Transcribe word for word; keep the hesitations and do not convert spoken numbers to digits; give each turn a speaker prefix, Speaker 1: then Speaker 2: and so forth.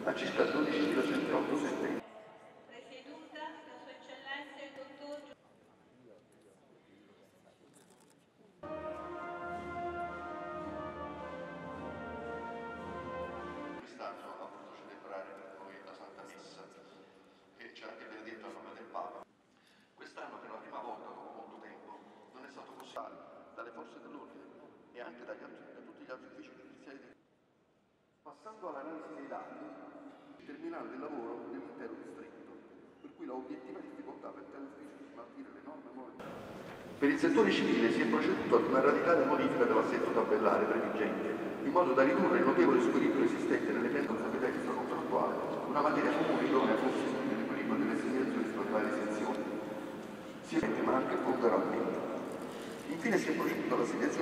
Speaker 1: a circa dodici virgola centootto settembre.
Speaker 2: Presieduta da Sua Eccellenza il Dottor
Speaker 1: Quest'anno ha voluto celebrare per noi la Santa Messa, che ci ha anche benedetto a nome del Papa. Quest'anno, per la prima volta dopo molto tempo, non è stato possibile dalle forze dell'ordine e anche dagli altri, da tutti gli altri uffici giudiziari del... Passando all'analisi dei dati, il terminale del lavoro dell'intero distretto, per cui la obiettiva difficoltà per tale ufficio di smaltire le norme nuove. Per il settore civile si è proceduto ad una radicale modifica dell'assetto tabellare previgente, in modo da ridurre il notevole squilibrio esistente nelle pendenze extracontrattuali, una materia comune idonea a consentire l'equilibrio delle segnalazioni tra le varie sezioni, sia ma anche ponderalmente. Infine si è proceduto alla segnazione